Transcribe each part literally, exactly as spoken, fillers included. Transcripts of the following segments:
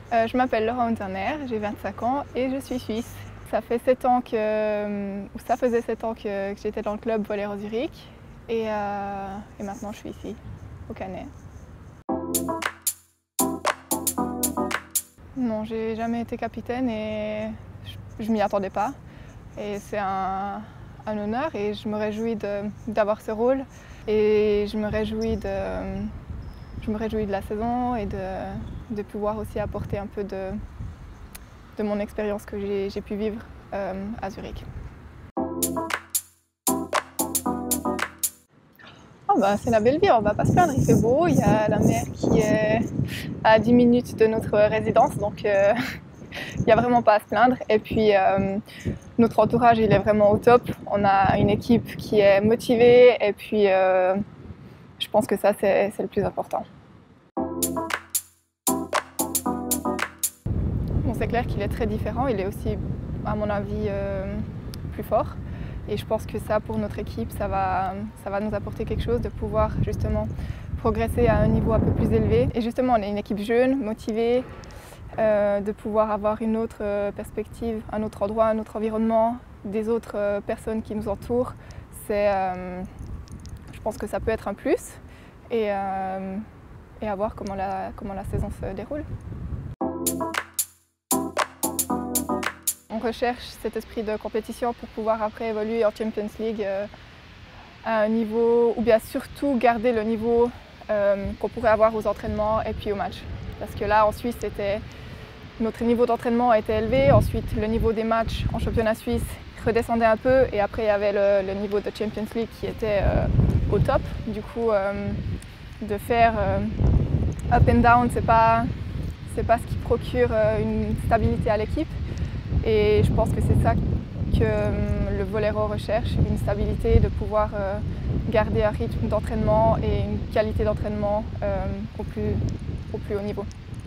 Euh, je m'appelle Laura Unterner, j'ai vingt-cinq ans et je suis suisse. Ça fait sept ans que, ou ça faisait sept ans que, que j'étais dans le club Volleyeur Zurich et, euh, et maintenant je suis ici, au Canet. Non, j'ai jamais été capitaine et je, je m'y attendais pas. Et c'est un, un honneur et je me réjouis d'avoir ce rôle et je me réjouis de, je me réjouis de la saison et de, de pouvoir aussi apporter un peu de, de mon expérience que j'ai pu vivre euh, à Zurich. Oh bah, c'est la belle vie, on va pas se plaindre, il fait beau, il y a la mer qui est à dix minutes de notre résidence, donc euh, il n'y a vraiment pas à se plaindre. Et puis euh, notre entourage il est vraiment au top, on a une équipe qui est motivée et puis euh, je pense que ça c'est le plus important. Bon, c'est clair qu'il est très différent, il est aussi à mon avis euh, plus fort. Et je pense que ça, pour notre équipe, ça va, ça va nous apporter quelque chose de pouvoir justement progresser à un niveau un peu plus élevé. Et justement, on est une équipe jeune, motivée, euh, de pouvoir avoir une autre perspective, un autre endroit, un autre environnement, des autres personnes qui nous entourent. C'est, euh, je pense que ça peut être un plus et, euh, et à voir comment la, comment la saison se déroule. On recherche cet esprit de compétition pour pouvoir après évoluer en Champions League euh, à un niveau, ou bien surtout garder le niveau euh, qu'on pourrait avoir aux entraînements et puis aux matchs. Parce que là en Suisse, notre niveau d'entraînement était élevé, ensuite le niveau des matchs en championnat suisse redescendait un peu et après il y avait le, le niveau de Champions League qui était euh, au top. Du coup, euh, de faire euh, up and down, c'est pas, c'est pas ce qui procure euh, une stabilité à l'équipe. Et je pense que c'est ça que le volleyeur recherche, une stabilité, de pouvoir euh, garder un rythme d'entraînement et une qualité d'entraînement euh, au, plus, au plus haut niveau.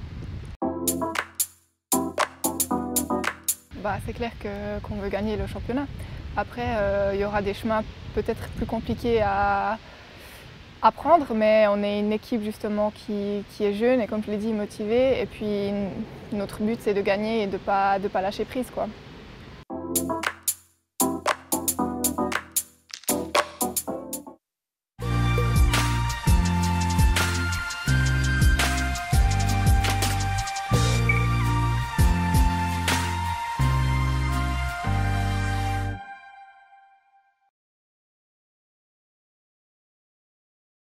Bah, c'est clair qu'on veut gagner le championnat. Après, euh, il y aura des chemins peut-être plus compliqués à, à prendre, mais on est une équipe justement qui, qui est jeune et comme je l'ai dit, motivée. Et puis notre but c'est de gagner et de ne pas, de pas lâcher prise, quoi.